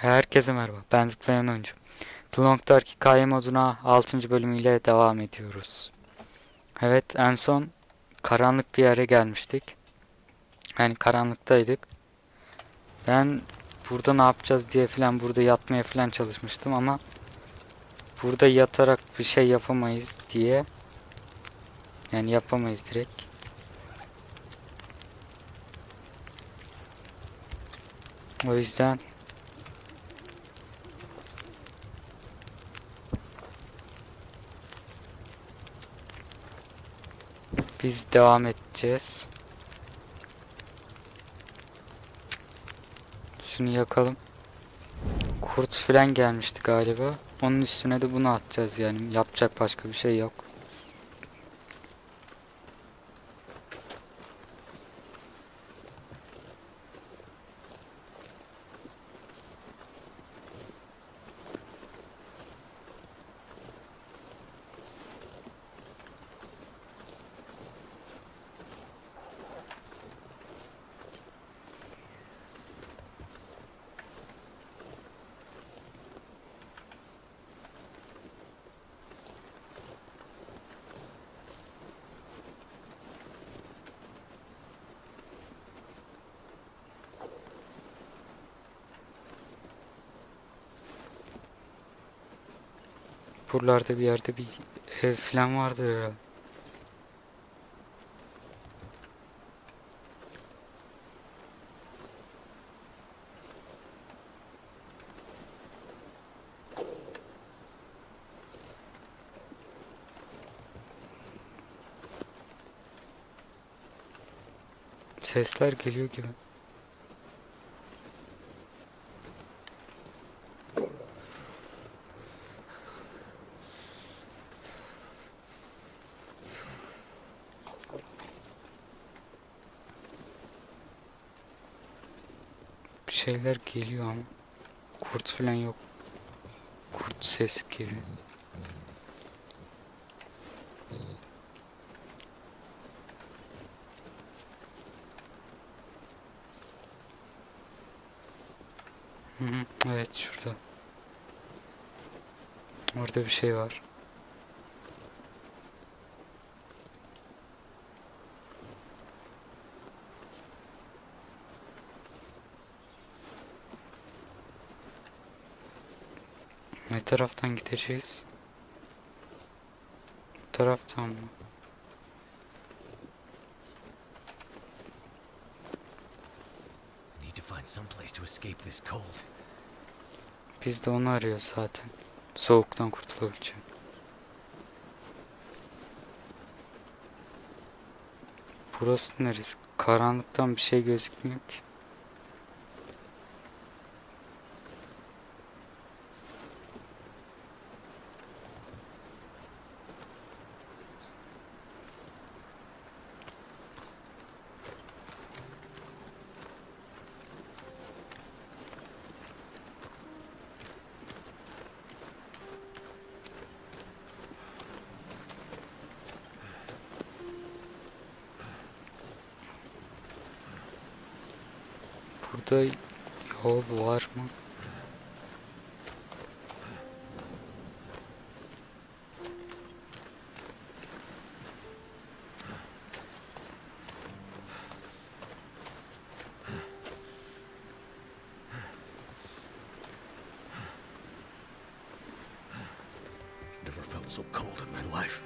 Herkese merhaba. Ben Zıplayan Oyuncu. The Long Dark hikaye moduna 6. bölümüyle devam ediyoruz. Evet, en son karanlık bir yere gelmiştik. Yani karanlıktaydık. Ben burada ne yapacağız diye falan burada yatmaya falan çalışmıştım ama burada yatarak bir şey yapamayız diye. Yani yapamayız direkt. O yüzden biz devam edeceğiz. Şunu yakalım. Kurt falan gelmişti galiba. Onun üstüne de bunu atacağız yani. Yapacak başka bir şey yok. Buralarda bir yerde bir ev falan vardır herhalde. Sesler geliyor gibi. Bir şeyler geliyor ama. Kurt falan yok. Kurt ses geliyor. Hı hı, evet şurada. Orada bir şey var. Ne taraftan gideceğiz? Bu taraftan mı? Need to find some place to escape this cold. Biz de onu arıyoruz zaten. Soğuktan kurtulabileceğim. Burası neresi? Karanlıktan bir şey gözükmüyor ki. Burada yol var mı? Never felt so cold in my life.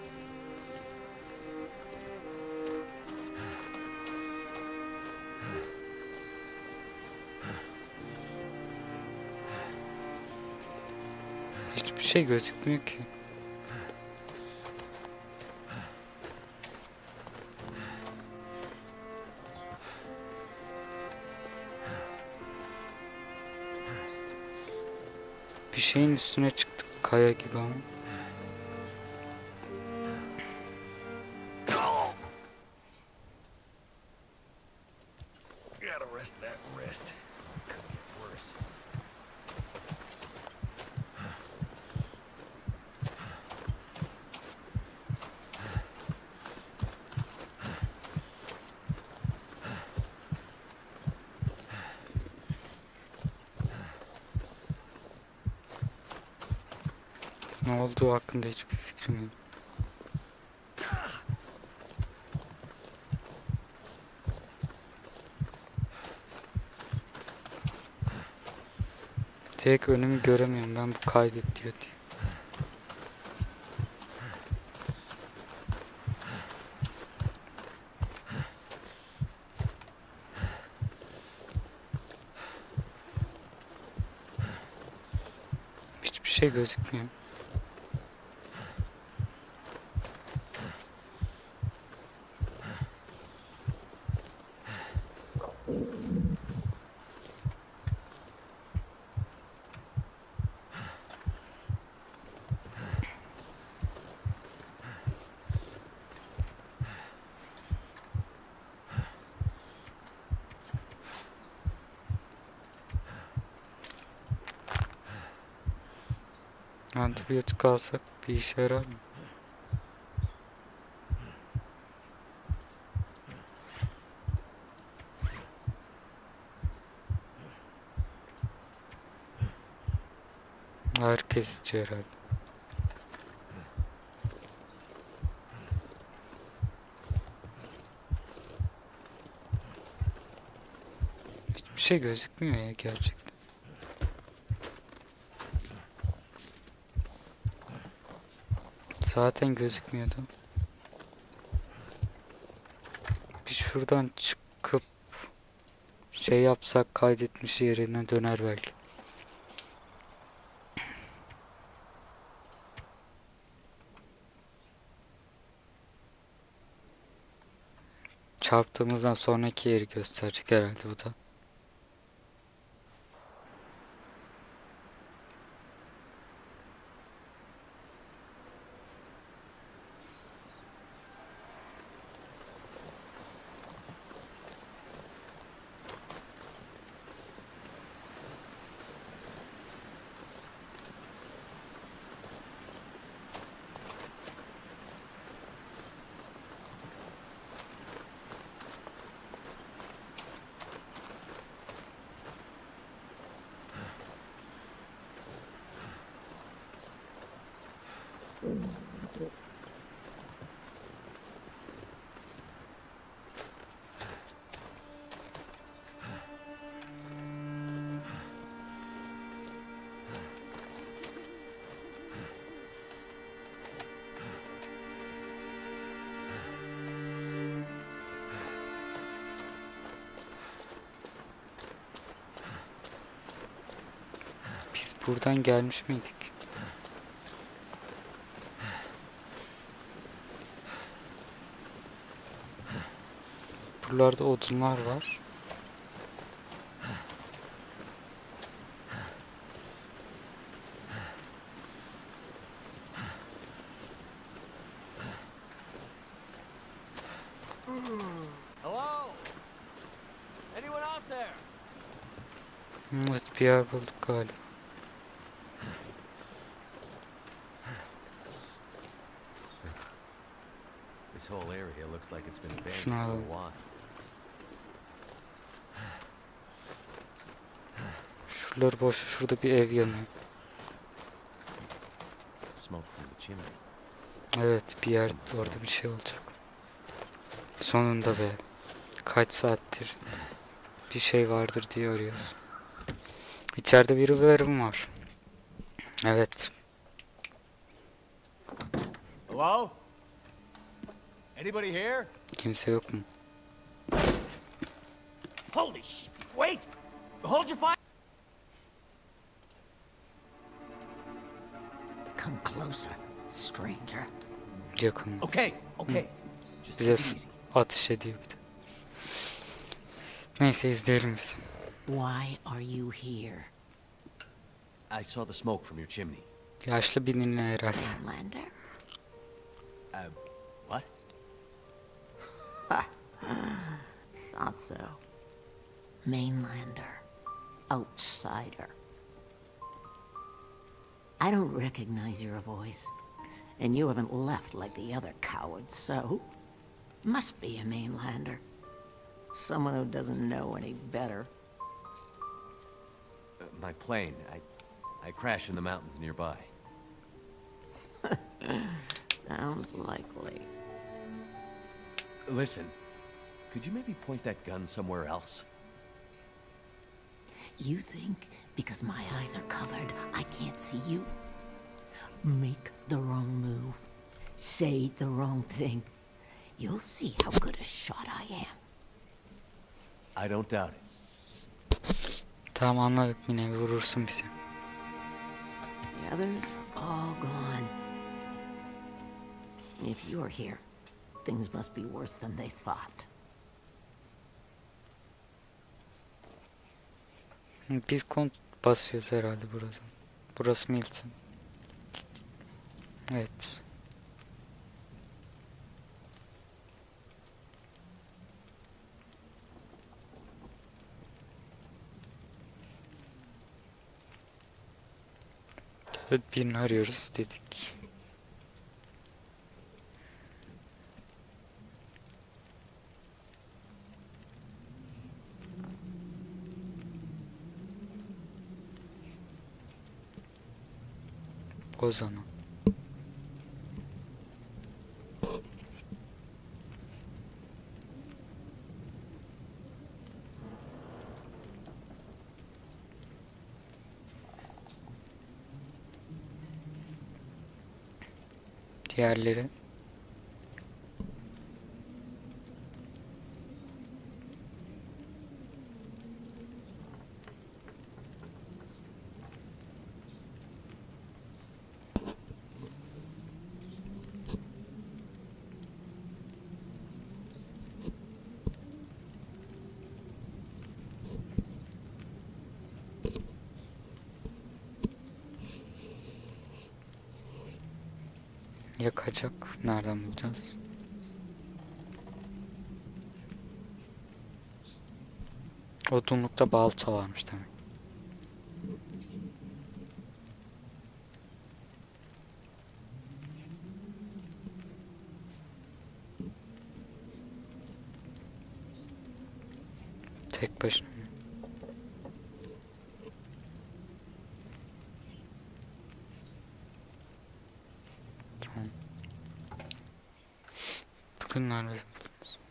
Hiçbir şey gözükmüyor ki. Bir şeyin üstüne çıktık kaya gibi ama. Gotta rest that wrist. Could get worse. Ne olduğu hakkında hiçbir fikrim yok. Tek önümü göremiyorum, ben bu kaydet diyor diye. Hiçbir şey gözükmüyor. Antibiyotik alsak bir işe yarar mı? Ağrı kesici herhalde. Hiçbir şey gözükmüyor ya gerçekten. Zaten gözükmüyordu. Bir şuradan çıkıp şey yapsak kaydetmiş yerine döner belki. Çarptığımızdan sonraki yeri gösterecek herhalde bu da. Biz buradan gelmiş miydik? Buralarda odunlar var. Hello? Anyone out there? Evet, bir yer bulduk galiba. This whole area looks like it's been abandoned Şunu for a alalım. while. Şuraları boş. Şurada bir ev yanıyor. Smoke from the chimney. Evet, bir yer orada bir şey olacak. Sonunda be. Kaç saattir bir şey vardır diye arıyoruz. İçeride birilerim var. Evet. Hello? Anybody here? Kimse yok mu? Holy sh! Wait! Hold your fire! Come closer, stranger. Yakın. Okay, okay. Just Bize take it easy. ateş ediyor bir de. Neyse, izleyelim biz. Why are you here, I saw the smoke from your chimney. Yaşlı bir ninne herhalde. Lander? What? Thought so. Mainlander. Outsider. I don't recognize your voice. And you haven't left like the other cowards, so... Must be a mainlander. Someone who doesn't know any better. My plane. I crashed in the mountains nearby. Sounds likely. Listen, could you maybe point that gun somewhere else? You think because my eyes are covered, I can't see you? Make the wrong move. Say the wrong thing. You'll see how good a shot I am. I don't doubt it. Tamam, anladık, yine vurursun bizi. The others all gone. If you're here, things must be worse than they thought. Biz kont basıyoruz herhalde burada. Burası Milton. Evet. Evet, birini arıyoruz dedik. Ozan'ı. Diğerleri. Yakacak. Nereden bulacağız? Odunlukta balta varmış demek. Tek başına. Tamam. Bugün nerede buldunuz?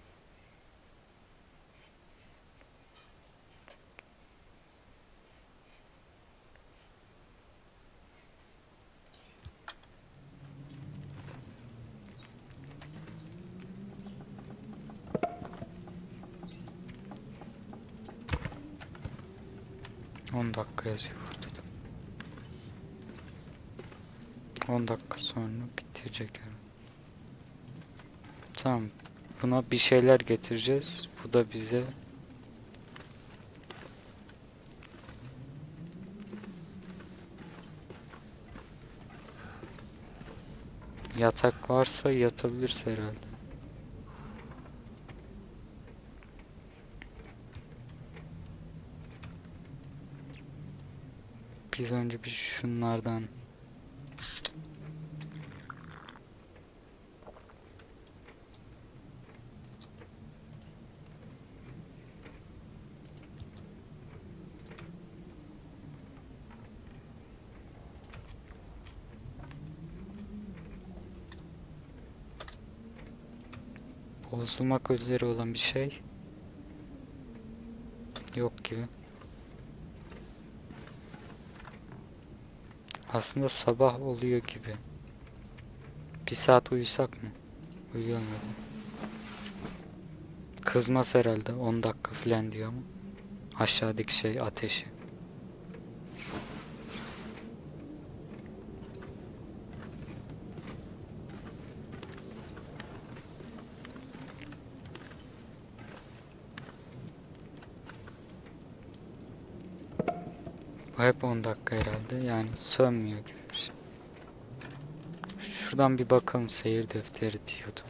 On dakika yazıyor burada. 10 dakika sonra bitirecek herhalde. Tamam. Buna bir şeyler getireceğiz. Bu da bize yatak varsa yatabiliriz herhalde. Biz önce bir şunlardan bozulmak üzere olan bir şey yok gibi. Aslında sabah oluyor gibi. Bir saat uyusak mı? Uyuyalım. Kızmaz herhalde, 10 dakika falan diyor ama. Aşağıdaki şey ateşi. Bu hep 10 dakika herhalde, yani sönmüyor gibi bir şey. Şuradan bir bakalım, seyir defteri diyordu.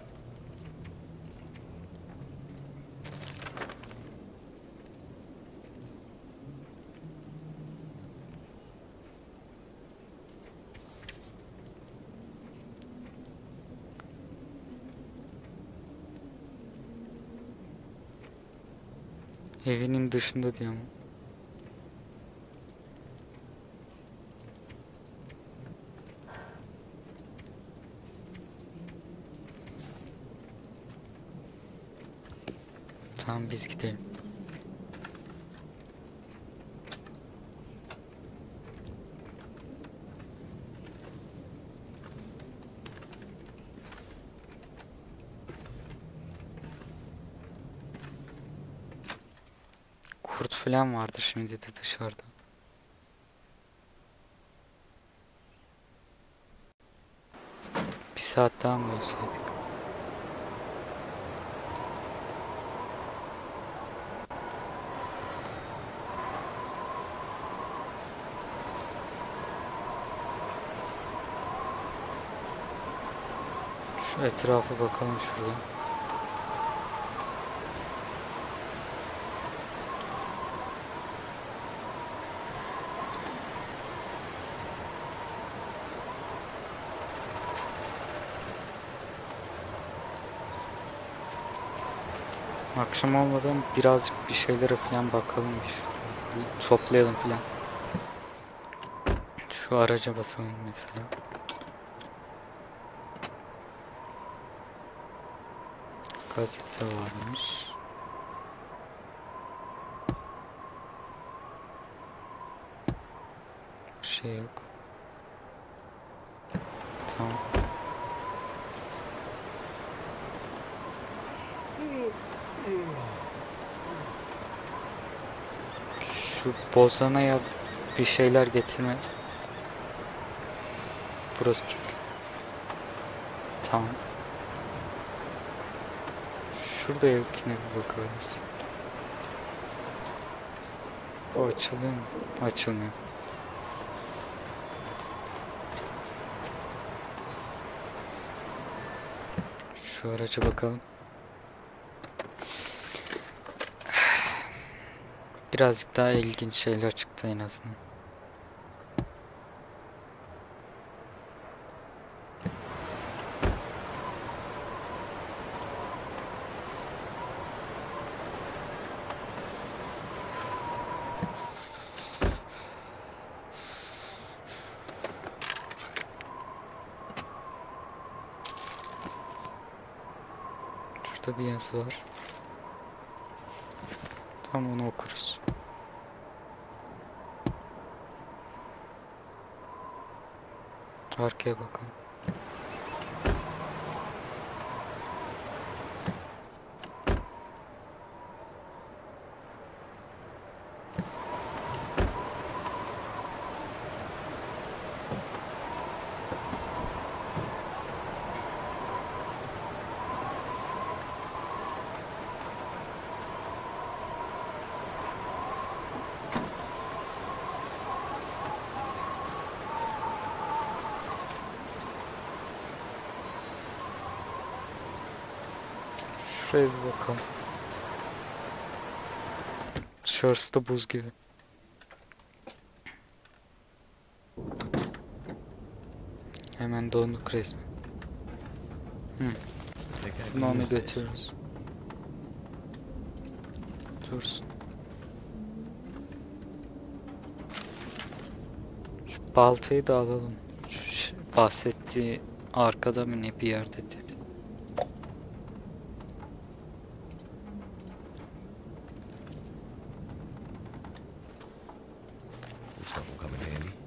Evinin dışında diyor mu? Tamam biz gidelim. Kurt falan vardır şimdi de dışarıda. Bir saat daha mı olsaydık? Şu etrafa bakalım şuradan. Akşam olmadan birazcık bir şeylere falan bakalım. Toplayalım falan. Şu araca basalım mesela. Gazete varmış. Bir şey yok. Tamam. Şu Bozana'ya bir şeyler getirme. Burası kilitli. Tamam. Şurada yok, yine bir bakabiliriz. O açılıyor mu? Açılmıyor. Şu araca bakalım. Birazcık daha ilginç şeyler çıktı en azından. Şurada bir yazı var. Tamam, onu okuruz. Arkaya bakalım. Şuraya bir bakalım. Dışarısı da buz gibi. Hemen donduk resmen. Think I Bunu can onu use this. götürürüz. Dursun. Şu baltayı da alalım. Şu bahsettiği arkada mı ne bir yerde dedi. This stuff will come in handy.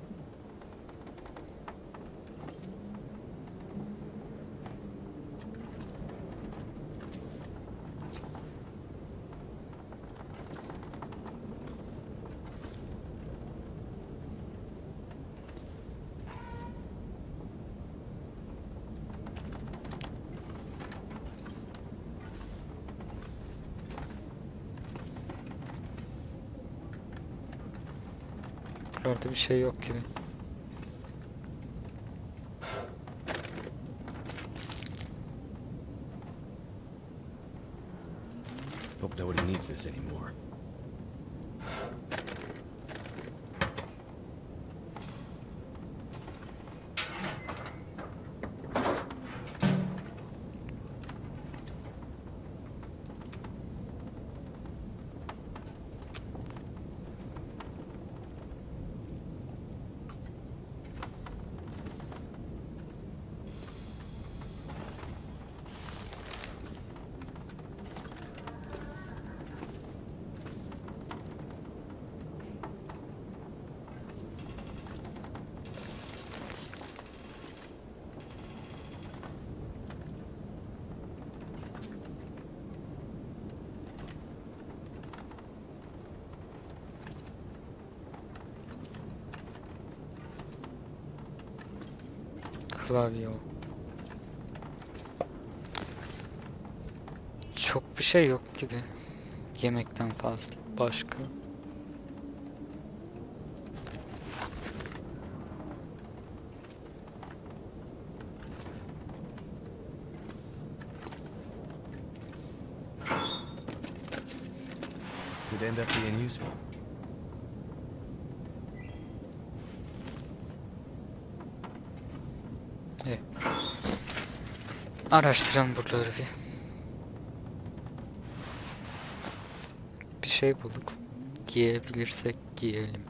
Buralarda bir şey yok gibi. Hope nobody needs this anymore. klavye o. Çok bir şey yok gibi. Yemekten fazla. Başka. Could end up being useful. Evet. Araştıralım buraları bir. Bir şey bulduk. Giyebilirsek giyelim.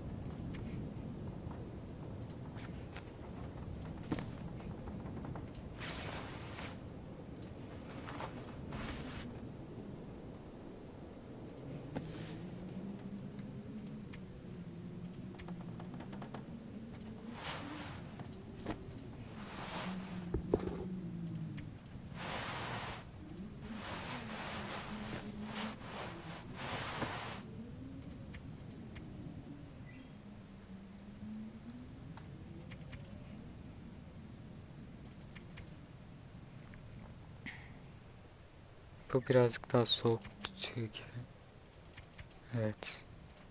Bu birazcık daha soğuk tutuyor gibi. Evet.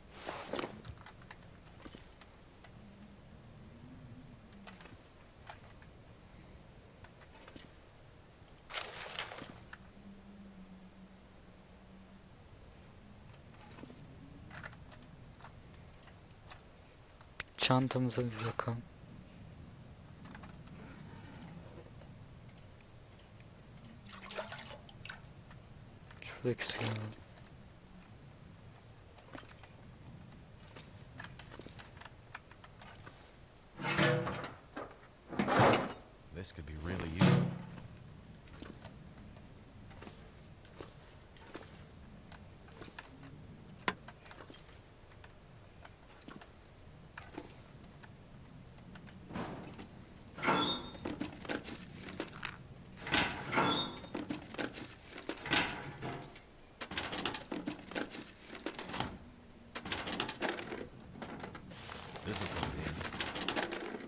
Çantamıza bir bakalım. Şuradaki suyu alalım. This could be really useful. This will come in handy.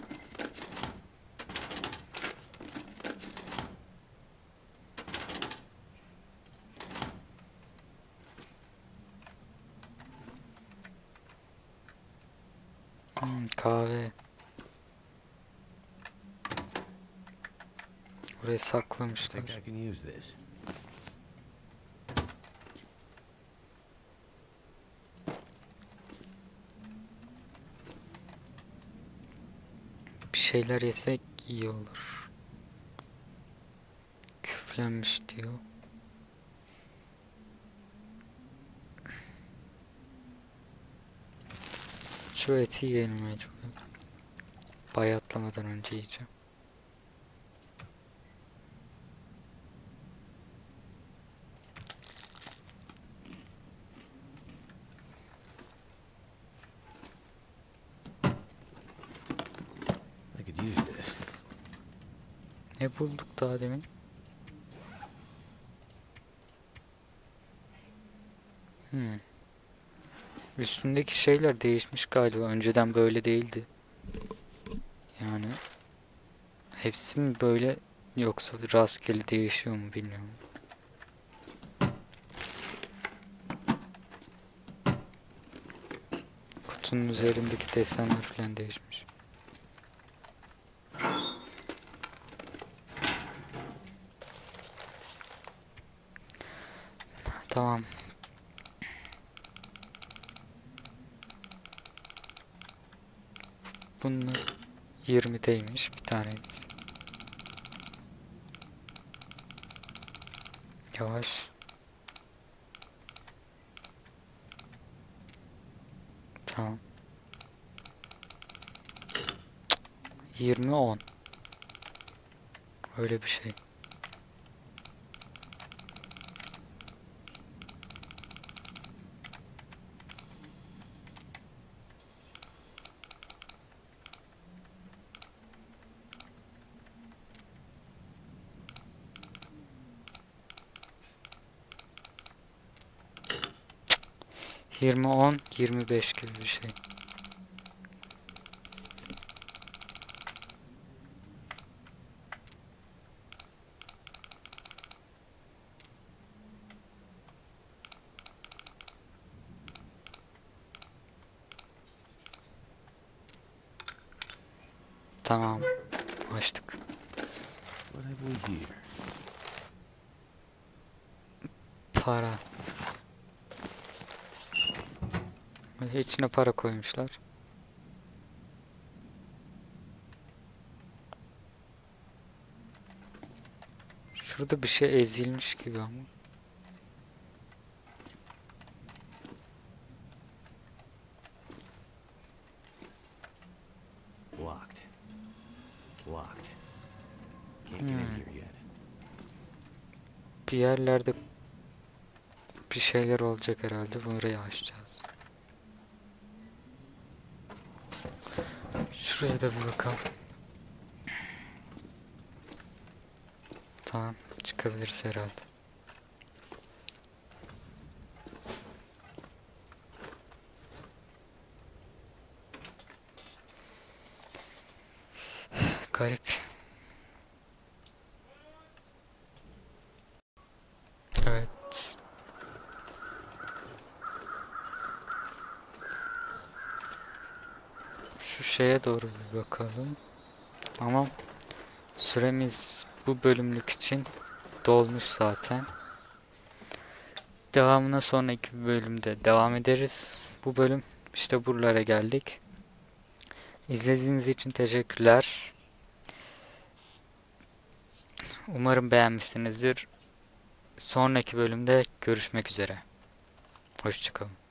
Kahve. Buraya I saklamışlar. think I can use this. Bir şeyler yesek iyi olur. Küflenmiş diyor. Şu eti yiyelim mecbur. Bayatlamadan önce yiyeceğim. I could use this. Ne bulduk daha demin? Üstündeki şeyler değişmiş galiba. Önceden böyle değildi. Yani hepsi mi böyle yoksa rastgele değişiyor mu bilmiyorum. Kutunun üzerindeki desenler falan değişmiş. Tamam. Bunlar 20'deymiş bir tanesi. Yavaş. Tamam. 20-10. Öyle bir şey. Cık. 20-10, 25 gibi bir şey. Tamam. Açtık. What have we here? Para. İçine para koymuşlar. Şurada bir şey ezilmiş gibi ama. Locked. Locked. Can't get in here yet. Bir yerlerde bir şeyler olacak herhalde. Burayı açacağız. Şuraya da bir bakalım. Tamam. Çıkabiliriz herhalde. Garip. Evet. Şu şeye doğru bir bakalım. Ama süremiz bu bölümlük için dolmuş zaten. Devamına sonraki bölümde devam ederiz. Bu bölüm işte buralara geldik. İzlediğiniz için teşekkürler. Umarım beğenmişsinizdir. Sonraki bölümde görüşmek üzere. Hoşça kalın.